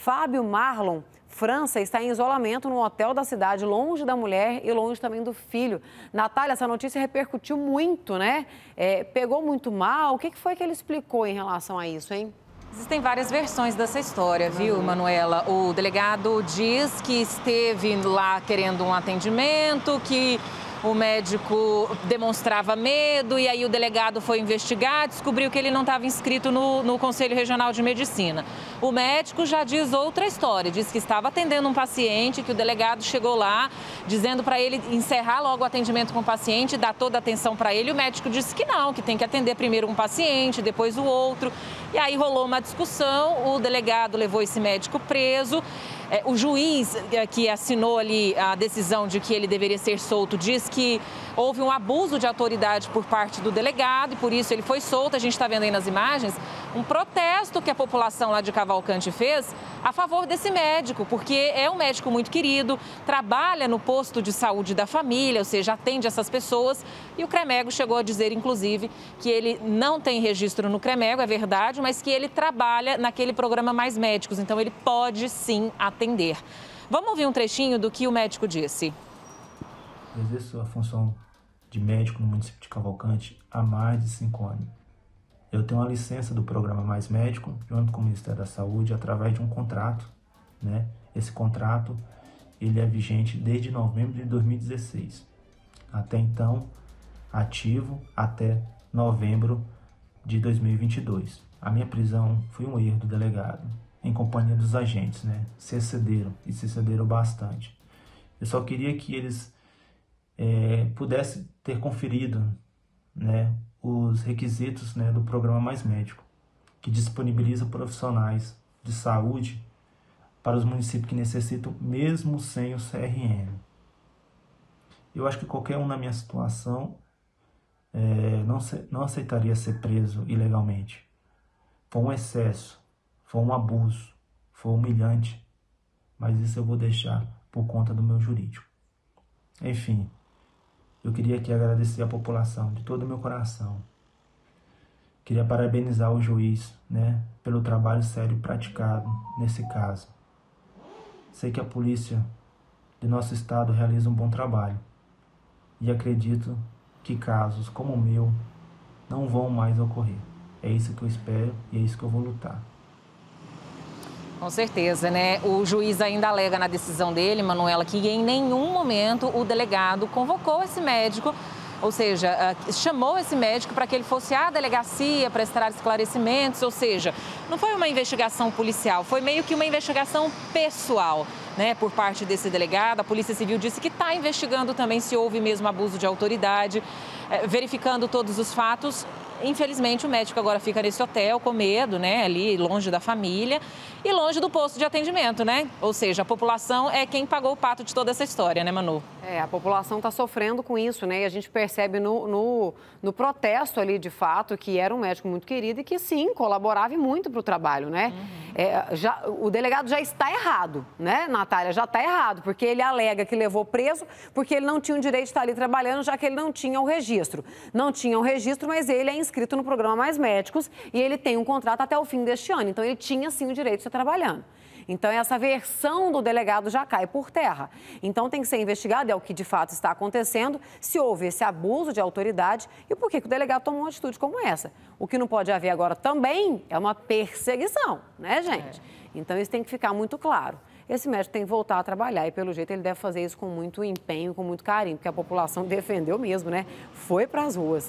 Fábio Marlon França está em isolamento no hotel da cidade, longe da mulher e longe também do filho. Natália, essa notícia repercutiu muito, né? Pegou muito mal. O que foi que ele explicou em relação a isso, hein? Existem várias versões dessa história, viu, Manuela? O delegado diz que esteve lá querendo um atendimento, que o médico demonstrava medo e aí o delegado foi investigar, descobriu que ele não estava inscrito no Conselho Regional de Medicina. O médico já diz outra história, diz que estava atendendo um paciente, que o delegado chegou lá dizendo para ele encerrar logo o atendimento com o paciente, dar toda a atenção para ele. O médico disse que não, que tem que atender primeiro um paciente, depois o outro. E aí rolou uma discussão, o delegado levou esse médico preso. O juiz que assinou ali a decisão de que ele deveria ser solto diz que houve um abuso de autoridade por parte do delegado e por isso ele foi solto. A gente está vendo aí nas imagens um protesto que a população lá de Cavalcante fez a favor desse médico, porque é um médico muito querido, trabalha no posto de saúde da família, ou seja, atende essas pessoas. E o CREMEGO chegou a dizer, inclusive, que ele não tem registro no CREMEGO, é verdade, mas que ele trabalha naquele programa Mais Médicos, então ele pode sim atender. Vamos ouvir um trechinho do que o médico disse. Eu exerço a função de médico no município de Cavalcante há mais de 5 anos. Eu tenho uma licença do programa Mais Médico, junto com o Ministério da Saúde, através de um contrato, né? Esse contrato, ele é vigente desde novembro de 2016. Até então, ativo até novembro de 2022. A minha prisão foi um erro do delegado, em companhia dos agentes, né? Se excederam bastante. Eu só queria que eles pudessem ter conferido, né, os requisitos, né, do programa Mais Médico, que disponibiliza profissionais de saúde para os municípios que necessitam, mesmo sem o CRM. Eu acho que qualquer um na minha situação não aceitaria ser preso ilegalmente. Foi um excesso, foi um abuso, foi humilhante, mas isso eu vou deixar por conta do meu jurídico. Enfim, eu queria aqui agradecer a população de todo o meu coração. Queria parabenizar o juiz, né, pelo trabalho sério praticado nesse caso. Sei que a polícia de nosso estado realiza um bom trabalho e acredito que casos como o meu não vão mais ocorrer. É isso que eu espero e é isso que eu vou lutar. Com certeza, né? O juiz ainda alega na decisão dele, Manuela, que em nenhum momento o delegado convocou esse médico, ou seja, chamou esse médico para que ele fosse à delegacia prestar esclarecimentos, ou seja, não foi uma investigação policial, foi meio que uma investigação pessoal, né, por parte desse delegado. A Polícia Civil disse que está investigando também se houve mesmo abuso de autoridade, verificando todos os fatos. Infelizmente, o médico agora fica nesse hotel com medo, né, ali longe da família e longe do posto de atendimento, né? Ou seja, a população é quem pagou o pato de toda essa história, né, Manu? A população está sofrendo com isso, né? E a gente percebe no protesto ali, de fato, que era um médico muito querido e que, sim, colaborava muito para o trabalho, né? O delegado já está errado, né, Natália? Já está errado, porque ele alega que levou preso porque ele não tinha o direito de estar ali trabalhando, já que ele não tinha o registro. Não tinha o registro, mas ele é inscrito no programa Mais Médicos e ele tem um contrato até o fim deste ano. Então, ele tinha, sim, o direito de estar trabalhando. Então, essa versão do delegado já cai por terra. Então, tem que ser investigado, é o que de fato está acontecendo, se houve esse abuso de autoridade e por que o delegado tomou uma atitude como essa. O que não pode haver agora também é uma perseguição, né, gente? Então, isso tem que ficar muito claro. Esse médico tem que voltar a trabalhar e, pelo jeito, ele deve fazer isso com muito empenho, com muito carinho, porque a população defendeu mesmo, né? Foi para as ruas.